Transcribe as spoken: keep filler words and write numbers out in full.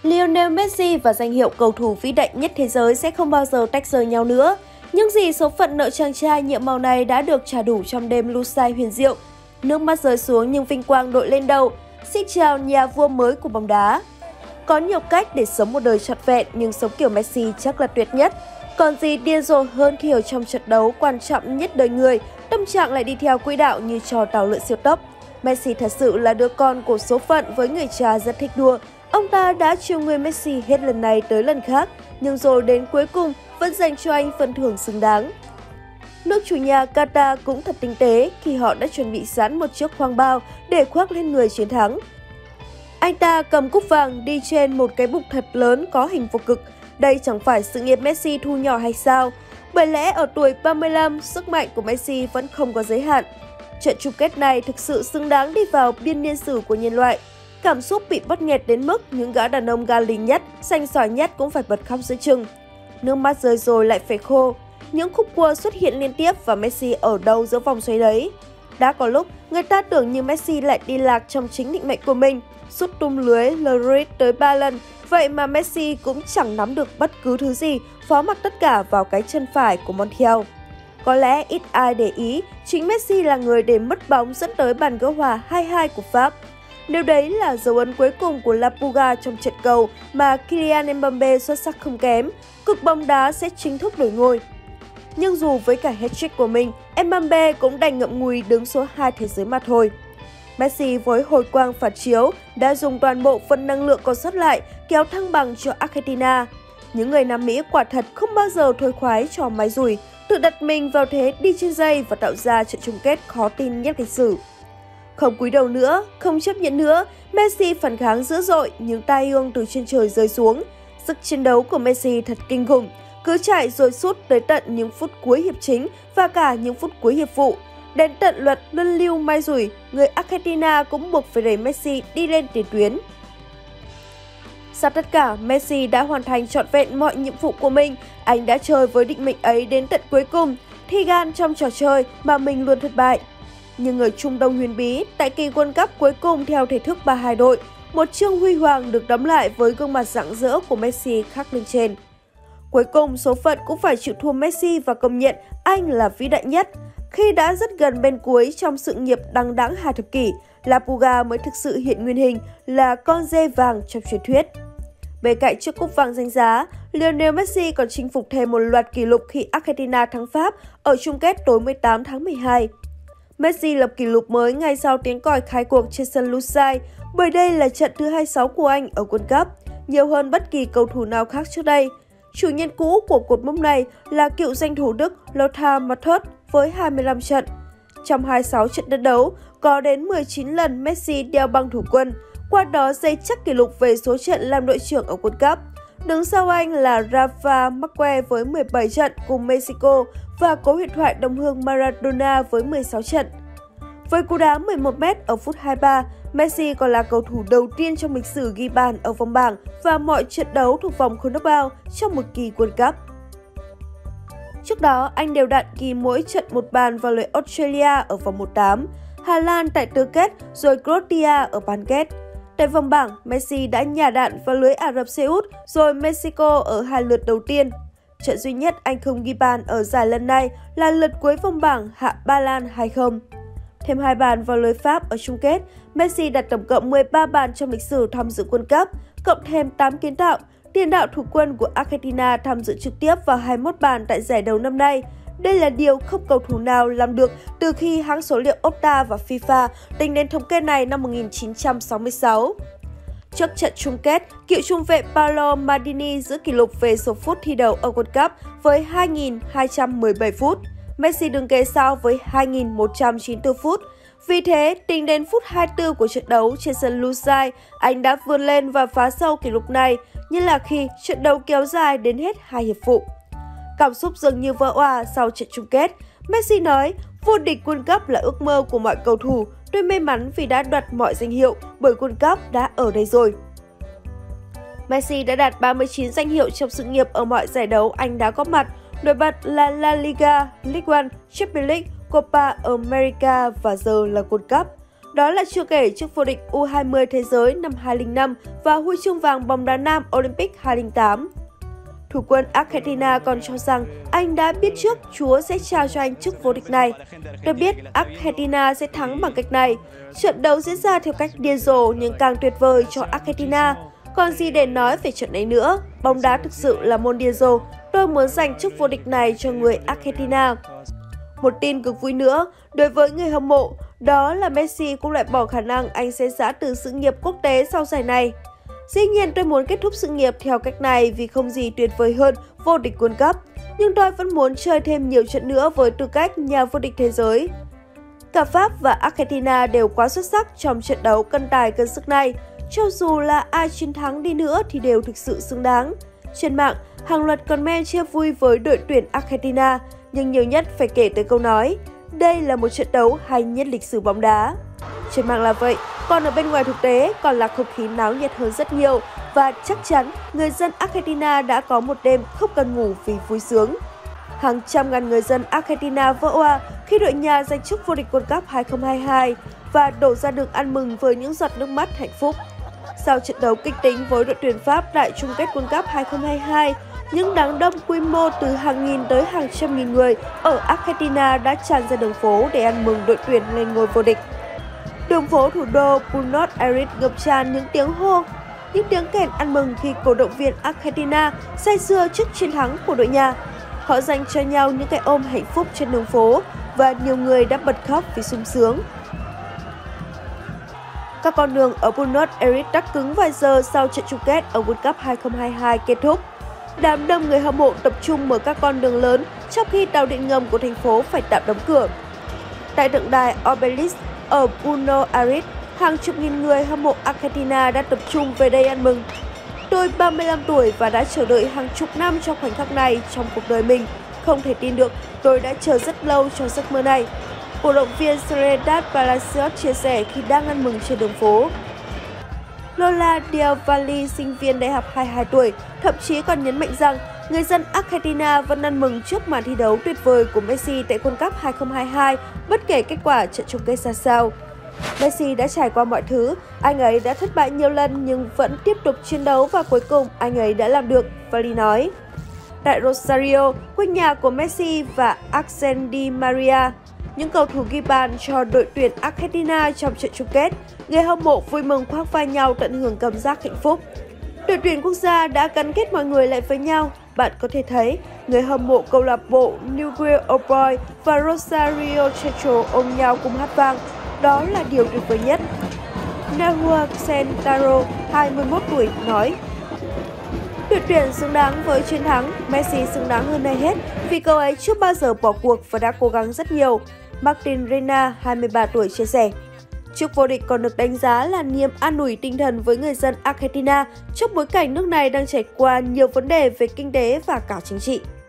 Lionel Messi và danh hiệu cầu thủ vĩ đại nhất thế giới sẽ không bao giờ tách rời nhau nữa. Những gì số phận nợ chàng trai nhiệm màu này đã được trả đủ trong đêm Lusail huyền diệu. Nước mắt rơi xuống nhưng vinh quang đội lên đầu. Xin chào nhà vua mới của bóng đá. Có nhiều cách để sống một đời trọn vẹn nhưng sống kiểu Messi chắc là tuyệt nhất. Còn gì điên rồ hơn khi ở trong trận đấu quan trọng nhất đời người, tâm trạng lại đi theo quỹ đạo như trò tàu lượn siêu tốc. Messi thật sự là đứa con của số phận với người cha rất thích đùa. Ông ta đã chiều người Messi hết lần này tới lần khác, nhưng rồi đến cuối cùng vẫn dành cho anh phần thưởng xứng đáng. Nước chủ nhà Qatar cũng thật tinh tế khi họ đã chuẩn bị sẵn một chiếc khoang bao để khoác lên người chiến thắng. Anh ta cầm cúp vàng đi trên một cái bục thật lớn có hình vô cực. Đây chẳng phải sự nghiệp Messi thu nhỏ hay sao? Bởi lẽ ở tuổi ba mươi lăm, sức mạnh của Messi vẫn không có giới hạn. Trận chung kết này thực sự xứng đáng đi vào biên niên sử của nhân loại. Cảm xúc bị bắt nghẹt đến mức những gã đàn ông ga lì nhất, xanh xỏi nhất cũng phải bật khóc giữa chừng. Nước mắt rơi rồi lại phải khô. Những khúc cua xuất hiện liên tiếp và Messi ở đâu giữa vòng xoáy đấy. Đã có lúc người ta tưởng như Messi lại đi lạc trong chính định mệnh của mình, sút tung lưới Lloris tới ba lần, vậy mà Messi cũng chẳng nắm được bất cứ thứ gì, phó mặc tất cả vào cái chân phải của Montiel. Có lẽ ít ai để ý, chính Messi là người để mất bóng dẫn tới bàn gỡ hòa hai hai của Pháp. Nếu đấy là dấu ấn cuối cùng của La Puga trong trận cầu mà Kylian Mbappé xuất sắc không kém, cực bóng đá sẽ chính thức đổi ngôi. Nhưng dù với cả hat-trick của mình, Mbappé cũng đành ngậm ngùi đứng số hai thế giới mà thôi. Messi với hồi quang phản chiếu đã dùng toàn bộ phần năng lượng còn sót lại kéo thăng bằng cho Argentina. Những người Nam Mỹ quả thật không bao giờ thôi khoái trò máy rủi, tự đặt mình vào thế đi trên dây và tạo ra trận chung kết khó tin nhất lịch sử. Không cúi đầu nữa, không chấp nhận nữa, Messi phản kháng dữ dội nhưng tai ương từ trên trời rơi xuống. Sức chiến đấu của Messi thật kinh khủng, cứ chạy rồi sút tới tận những phút cuối hiệp chính và cả những phút cuối hiệp phụ. Đến tận luật luân lưu may rủi, người Argentina cũng buộc phải đẩy Messi đi lên tiền tuyến. Sau tất cả, Messi đã hoàn thành trọn vẹn mọi nhiệm vụ của mình. Anh đã chơi với định mệnh ấy đến tận cuối cùng, thi gan trong trò chơi mà mình luôn thất bại. Nhưng ở Trung Đông huyền bí, tại kỳ World Cup cuối cùng theo thể thức ba hai đội, một chương huy hoàng được đóng lại với gương mặt rạng rỡ của Messi khắc lên trên. Cuối cùng, số phận cũng phải chịu thua Messi và công nhận anh là vĩ đại nhất. Khi đã rất gần bên cuối trong sự nghiệp đằng đẵng hai thập kỷ, La Puga mới thực sự hiện nguyên hình là con dê vàng trong truyền thuyết. Bên cạnh chiếc cúp vàng danh giá, Lionel Messi còn chinh phục thêm một loạt kỷ lục khi Argentina thắng Pháp ở chung kết tối mười tám tháng mười hai. Messi lập kỷ lục mới ngay sau tiếng còi khai cuộc trên sân Lusail, bởi đây là trận thứ hai mươi sáu của anh ở World Cup, nhiều hơn bất kỳ cầu thủ nào khác trước đây. Chủ nhân cũ của cột mốc này là cựu danh thủ Đức Lothar Matthäus với hai mươi lăm trận. Trong hai mươi sáu trận đơn đấu, có đến mười chín lần Messi đeo băng thủ quân, qua đó giành chắc kỷ lục về số trận làm đội trưởng ở World Cup. Đứng sau anh là Rafa Marquez với mười bảy trận cùng Mexico và cố huyền thoại đồng hương Maradona với mười sáu trận. Với cú đá mười một mét ở phút hai mươi ba, Messi còn là cầu thủ đầu tiên trong lịch sử ghi bàn ở vòng bảng và mọi trận đấu thuộc vòng knockout trong một kỳ World Cup. Trước đó, anh đều đặn ghi mỗi trận một bàn vào lưới Australia ở vòng một tám, Hà Lan tại tứ kết rồi Croatia ở bán kết. Tại vòng bảng, Messi đã nhả đạn vào lưới Ả Rập Xê Út rồi Mexico ở hai lượt đầu tiên. Trận duy nhất anh không ghi bàn ở giải lần này là lượt cuối vòng bảng hạ Ba Lan hai không. Thêm hai bàn vào lưới Pháp ở chung kết, Messi đặt tổng cộng mười ba bàn trong lịch sử tham dự World Cup, cộng thêm tám kiến tạo. Tiền đạo thủ quân của Argentina tham dự trực tiếp vào hai mươi mốt bàn tại giải đấu năm nay. Đây là điều không cầu thủ nào làm được từ khi hãng số liệu Opta và FIFA tính đến thống kê này năm một nghìn chín trăm sáu mươi sáu. Trước trận chung kết, cựu trung vệ Paolo Maldini giữ kỷ lục về số phút thi đấu ở World Cup với hai nghìn hai trăm mười bảy phút. Messi đứng kế sau với hai nghìn một trăm chín mươi tư phút. Vì thế, tính đến phút hai mươi tư của trận đấu trên sân Lusail, anh đã vươn lên và phá sâu kỷ lục này, như là khi trận đấu kéo dài đến hết hai hiệp phụ. Cảm xúc dường như vỡ òa sau trận chung kết. Messi nói, vô địch World Cup là ước mơ của mọi cầu thủ. Tôi may mắn vì đã đoạt mọi danh hiệu bởi World Cup đã ở đây rồi. Messi đã đạt ba mươi chín danh hiệu trong sự nghiệp ở mọi giải đấu anh đã có mặt. Nổi bật là La Liga, League One, Champions League, Copa America và giờ là World Cup. Đó là chưa kể chức vô địch U hai mươi Thế giới năm hai không không năm và huy chương vàng bóng đá nam Olympic hai không không tám. Thủ quân Argentina còn cho rằng anh đã biết trước Chúa sẽ trao cho anh chức vô địch này. Được biết, Argentina sẽ thắng bằng cách này. Trận đấu diễn ra theo cách điên rồ nhưng càng tuyệt vời cho Argentina. Còn gì để nói về trận này nữa? Bóng đá thực sự là môn điên rồ. Tôi muốn dành chức vô địch này cho người Argentina. Một tin cực vui nữa đối với người hâm mộ, đó là Messi cũng loại bỏ khả năng anh sẽ giã từ sự nghiệp quốc tế sau giải này. Dĩ nhiên tôi muốn kết thúc sự nghiệp theo cách này vì không gì tuyệt vời hơn vô địch World Cup, nhưng tôi vẫn muốn chơi thêm nhiều trận nữa với tư cách nhà vô địch thế giới. Cả Pháp và Argentina đều quá xuất sắc trong trận đấu cân tài cân sức này, cho dù là ai chiến thắng đi nữa thì đều thực sự xứng đáng. Trên mạng, hàng loạt comment chia vui với đội tuyển Argentina, nhưng nhiều nhất phải kể tới câu nói, đây là một trận đấu hay nhất lịch sử bóng đá. Trên mạng là vậy, còn ở bên ngoài thực tế còn là không khí náo nhiệt hơn rất nhiều và chắc chắn người dân Argentina đã có một đêm không cần ngủ vì vui sướng. Hàng trăm ngàn người dân Argentina vỡ òa khi đội nhà giành chức vô địch World Cup hai không hai hai và đổ ra đường ăn mừng với những giọt nước mắt hạnh phúc. Sau trận đấu kịch tính với đội tuyển Pháp tại chung kết World Cup hai không hai hai, những đám đông quy mô từ hàng nghìn tới hàng trăm nghìn người ở Argentina đã tràn ra đường phố để ăn mừng đội tuyển lên ngôi vô địch. Đường phố thủ đô Buenos Aires ngập tràn những tiếng hô, những tiếng kèn ăn mừng khi cổ động viên Argentina say sưa trước chiến thắng của đội nhà. Họ dành cho nhau những cái ôm hạnh phúc trên đường phố và nhiều người đã bật khóc vì sung sướng. Các con đường ở Buenos Aires tắc cứng vài giờ sau trận chung kết ở World Cup hai không hai hai kết thúc. Đám đông người hâm mộ tập trung mở các con đường lớn trong khi tàu điện ngầm của thành phố phải tạm đóng cửa. Tại tượng đài Obelisk ở Buenos Aires, hàng chục nghìn người hâm mộ Argentina đã tập trung về đây ăn mừng. Tôi ba mươi lăm tuổi và đã chờ đợi hàng chục năm trong khoảnh khắc này trong cuộc đời mình. Không thể tin được, tôi đã chờ rất lâu cho giấc mơ này. Cổ động viên Soledad Palacios chia sẻ khi đang ăn mừng trên đường phố. Lola Del Valle, sinh viên đại học hai mươi hai tuổi, thậm chí còn nhấn mạnh rằng người dân Argentina vẫn ăn mừng trước màn thi đấu tuyệt vời của Messi tại World Cup hai không hai hai, bất kể kết quả trận chung kết ra sao. Messi đã trải qua mọi thứ, anh ấy đã thất bại nhiều lần nhưng vẫn tiếp tục chiến đấu và cuối cùng anh ấy đã làm được, Valle nói. Tại Rosario, quê nhà của Messi và Ángel Di Maria, những cầu thủ ghi bàn cho đội tuyển Argentina trong trận chung kết, người hâm mộ vui mừng khoác vai nhau tận hưởng cảm giác hạnh phúc. Đội tuyển quốc gia đã gắn kết mọi người lại với nhau. Bạn có thể thấy, người hâm mộ câu lạc bộ Newell's Old Boys và Rosario Central ôm nhau cùng hát vang. Đó là điều tuyệt vời nhất. Nahua Centaro, hai mươi mốt tuổi, nói. Đội tuyển xứng đáng với chiến thắng, Messi xứng đáng hơn ai hết vì cậu ấy chưa bao giờ bỏ cuộc và đã cố gắng rất nhiều. Martin Reina, hai mươi ba tuổi, chia sẻ. Chức vô địch còn được đánh giá là niềm an ủi tinh thần với người dân Argentina trong bối cảnh nước này đang trải qua nhiều vấn đề về kinh tế và cả chính trị.